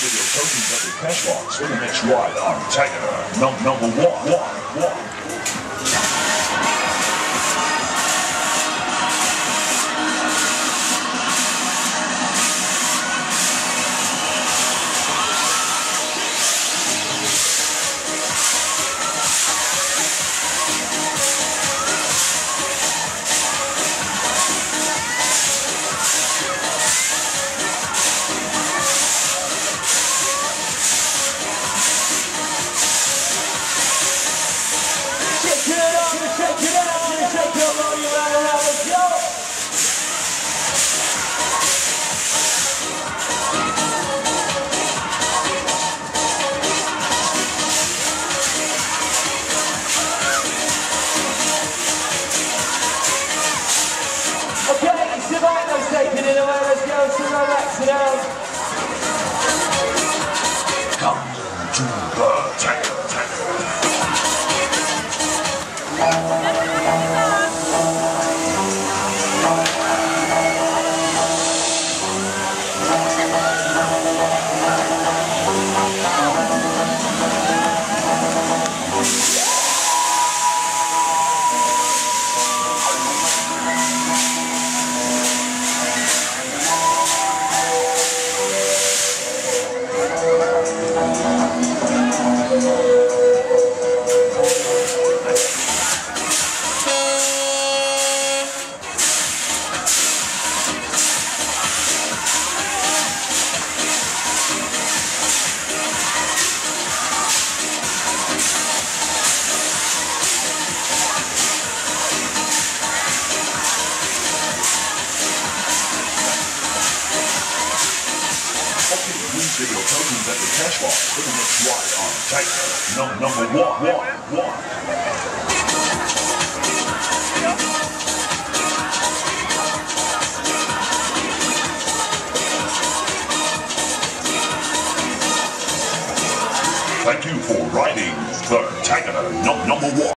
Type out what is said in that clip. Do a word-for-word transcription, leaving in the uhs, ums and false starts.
video tokens at the cash box for the next ride on Tiger. Num number one, one, one. Taking it away, let's go, so relax it out. Come to the Tiger, video tokens at the cash box for the next ride on Tiger. Num number one, one, one. Thank you for riding the Tiger. Num number one.